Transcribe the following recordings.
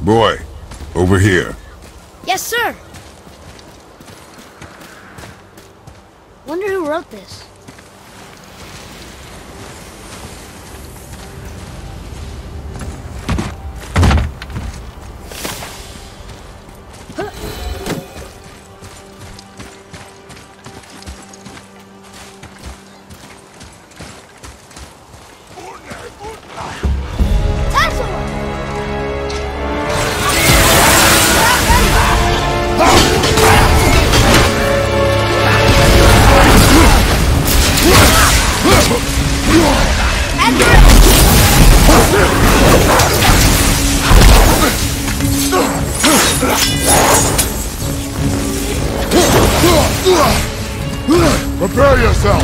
Boy, over here. Yes, sir. Wonder who wrote this. Prepare yourself!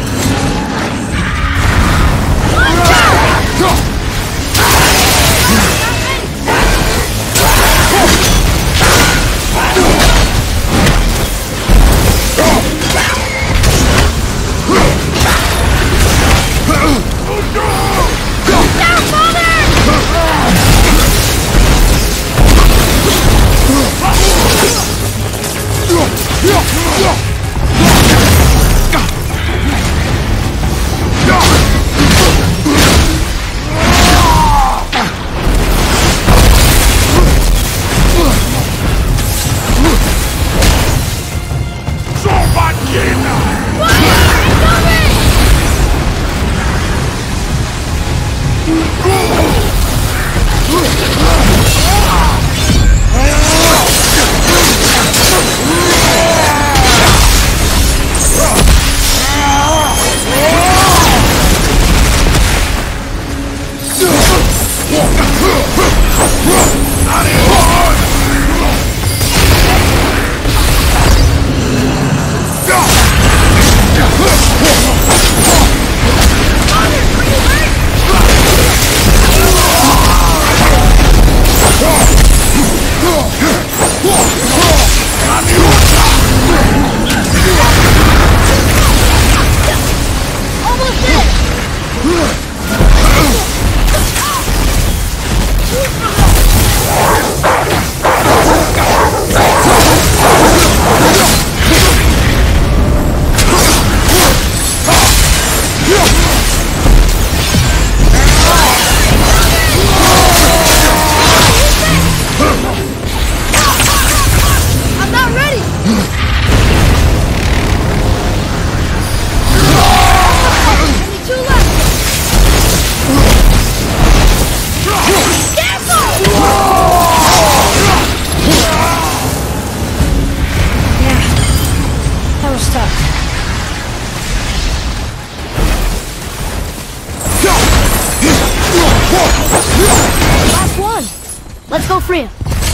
Last one. Let's go free him.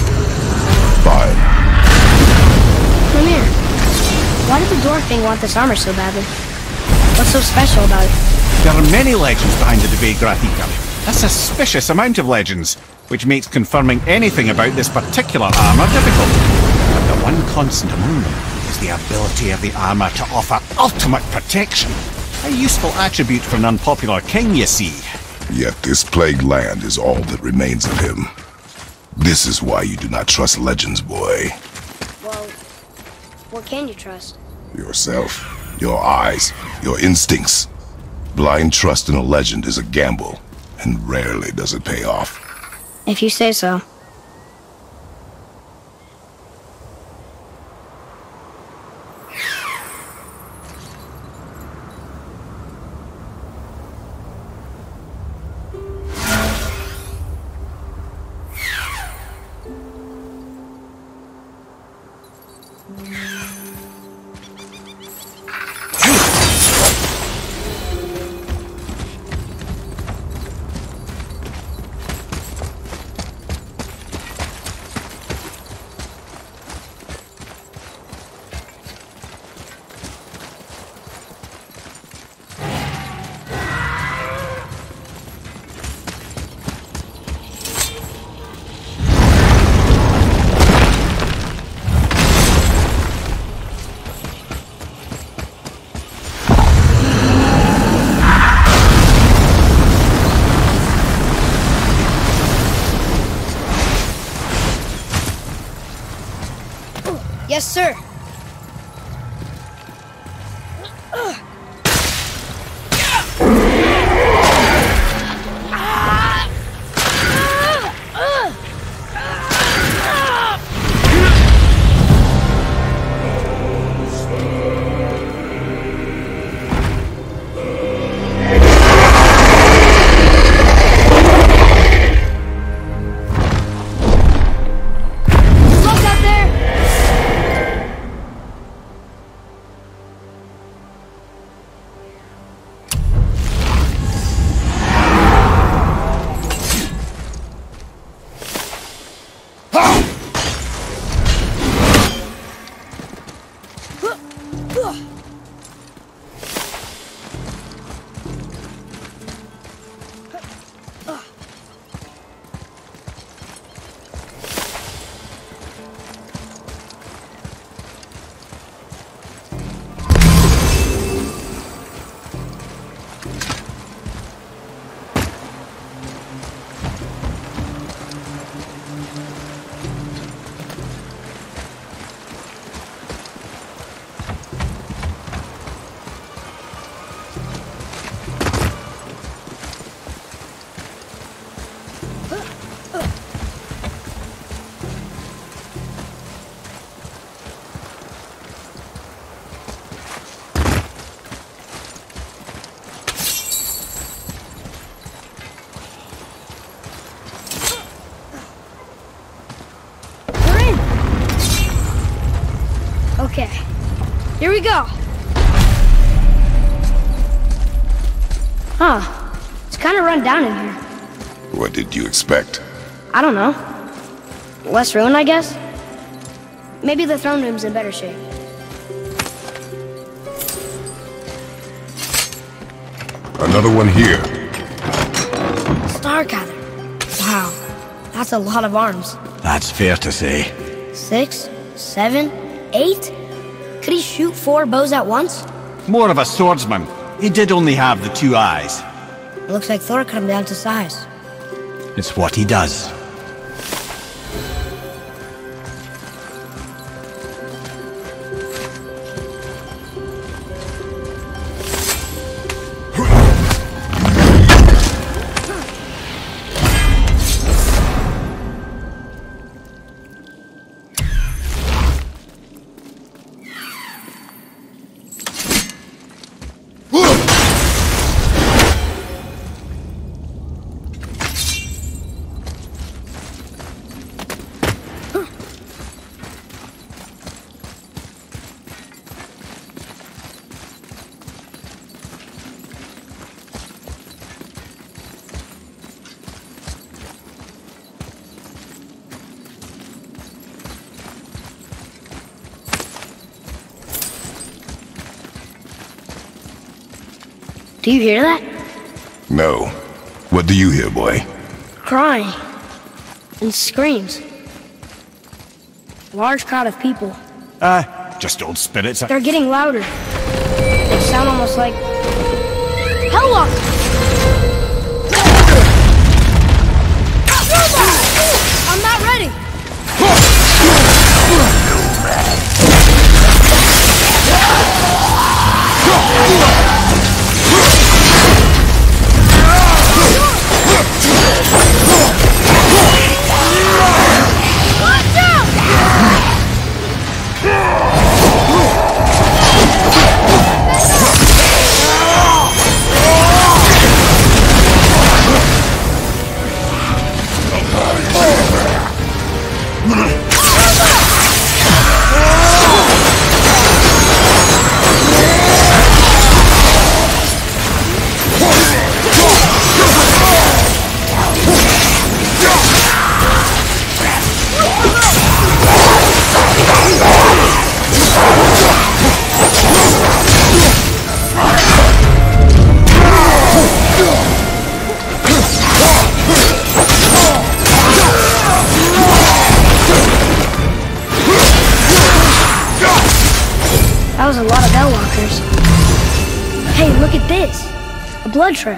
Fine. Mimir, why did the door thing want this armor so badly? What's so special about it? There are many legends behind the Debate Grathicum. A suspicious amount of legends, which makes confirming anything about this particular armor difficult. But the one constant among them is the ability of the armor to offer ultimate protection. A useful attribute for an unpopular king, you see. Yet this plagued land is all that remains of him. This is why you do not trust legends, boy. Well, what can you trust? Yourself, your eyes, your instincts. Blind trust in a legend is a gamble, and rarely does it pay off. If you say so. Yes, sir. Look out there! Okay, here we go. Huh, it's kind of run down in here. What did you expect? I don't know. Less ruin, I guess? Maybe the throne room's in better shape. Another one here. Starkadr. Wow, that's a lot of arms. That's fair to say. 6, 7, 8? Could he shoot 4 bows at once? More of a swordsman. He did only have the 2 eyes. Looks like Thor cut him down to size. It's what he does. Do you hear that? No. What do you hear, boy? Crying. And screams. Large crowd of people. Just old spirits. They're getting louder. They sound almost like... Hellwalkers! I'm not ready! Watch out! That was a lot of Hellwalkers. Hey, look at this. A blood trail.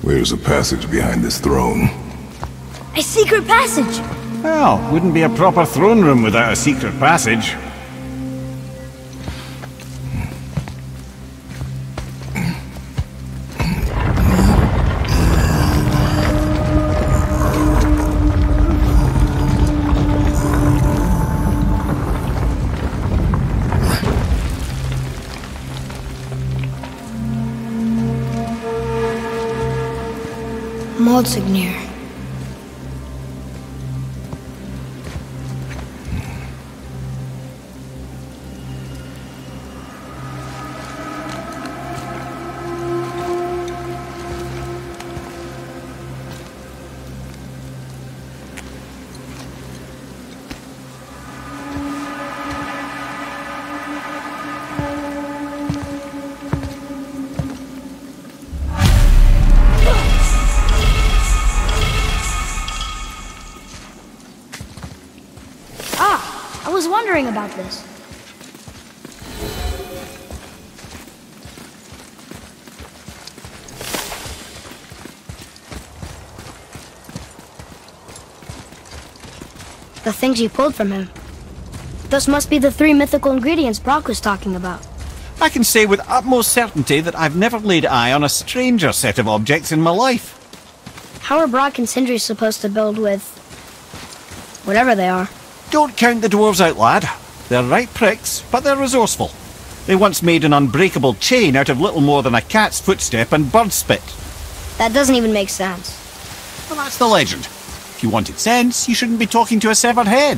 Where's a passage behind this throne? A secret passage! Well, wouldn't be a proper throne room without a secret passage. Maldsignir. I was wondering about this. The things you pulled from him. Those must be the 3 mythical ingredients Brock was talking about. I can say with utmost certainty that I've never laid eye on a stranger set of objects in my life. How are Brock and Sindri supposed to build with... whatever they are? Don't count the dwarves out, lad. They're right pricks, but they're resourceful. They once made an unbreakable chain out of little more than a cat's footstep and bird spit. That doesn't even make sense. Well, that's the legend. If you wanted sense, you shouldn't be talking to a severed head.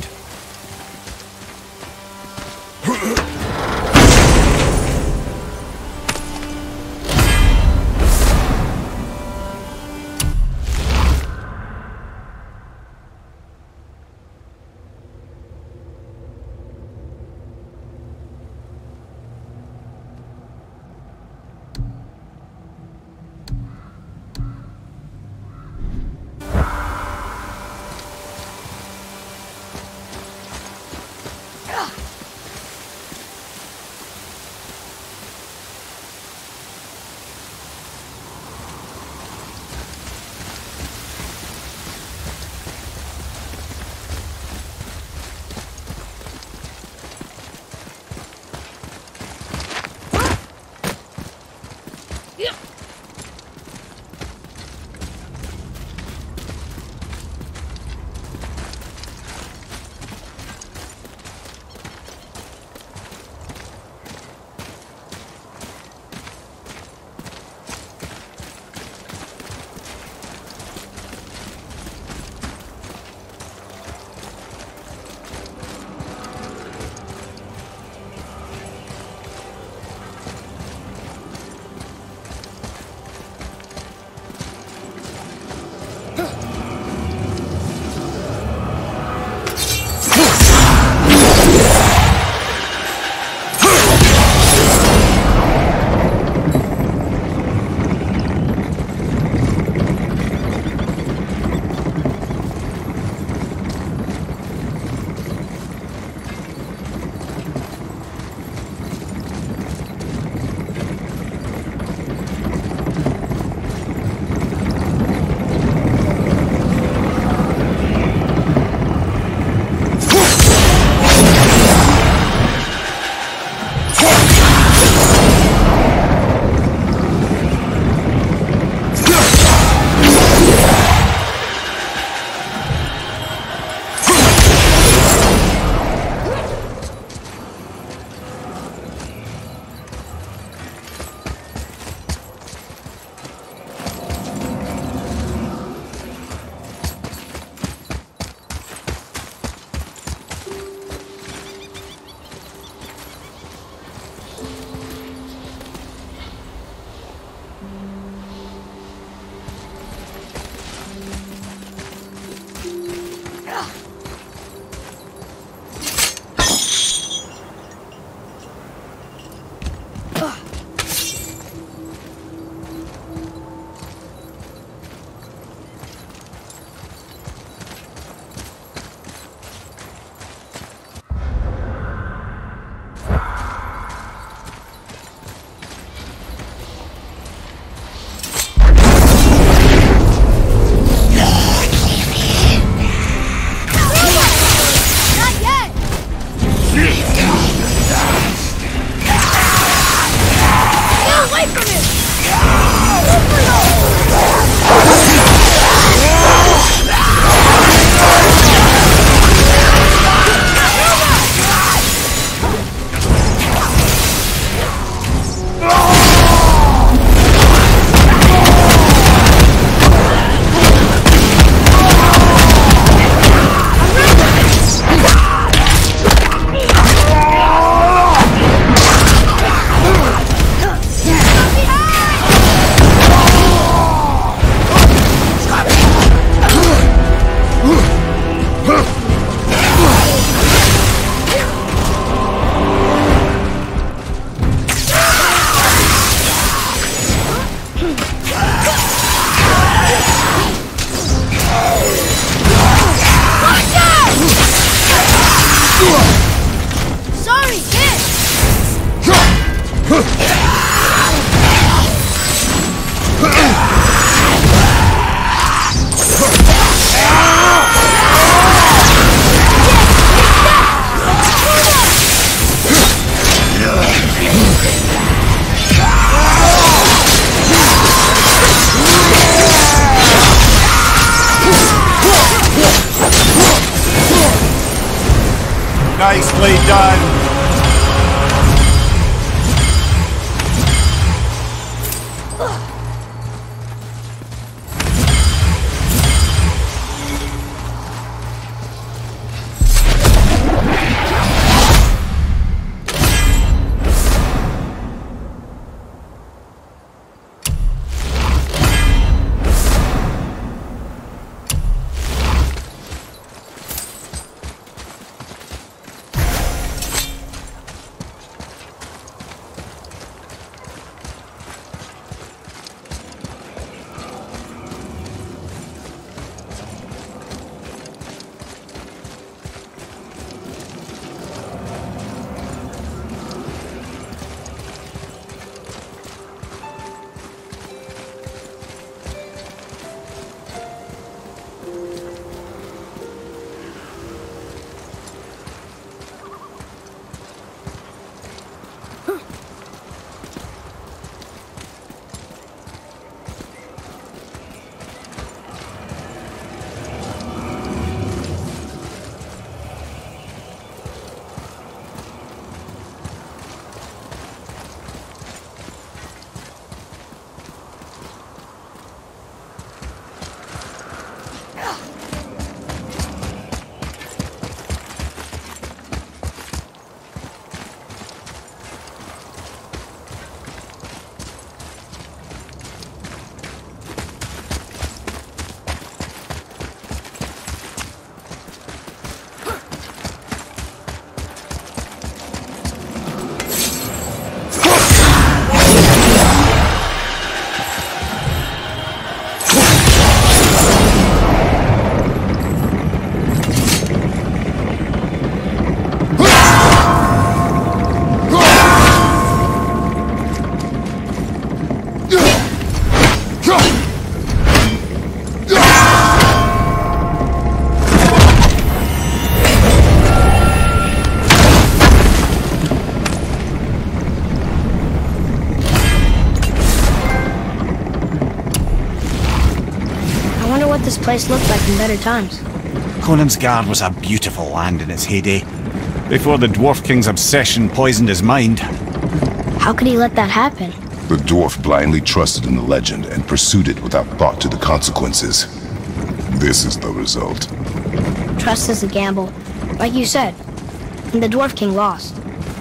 this place looked like in better times. Conan's Guard was a beautiful land in its heyday, before the Dwarf King's obsession poisoned his mind. How could he let that happen? The dwarf blindly trusted in the legend and pursued it without thought to the consequences. This is the result. Trust is a gamble, like you said, and the Dwarf King lost.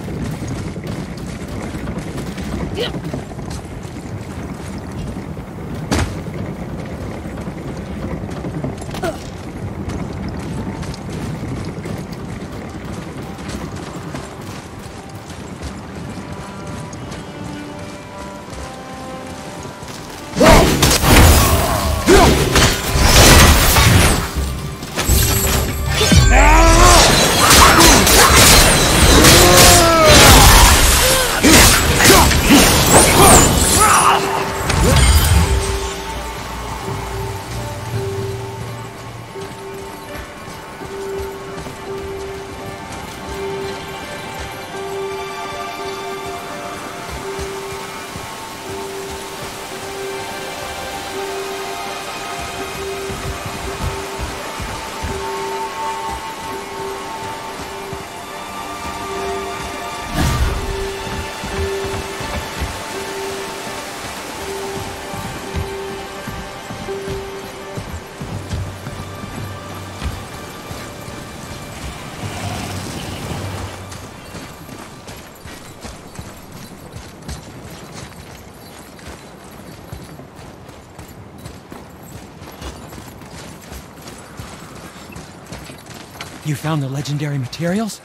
You found the legendary materials?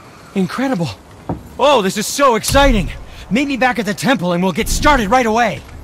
Incredible! Oh, this is so exciting! Meet me back at the temple and we'll get started right away!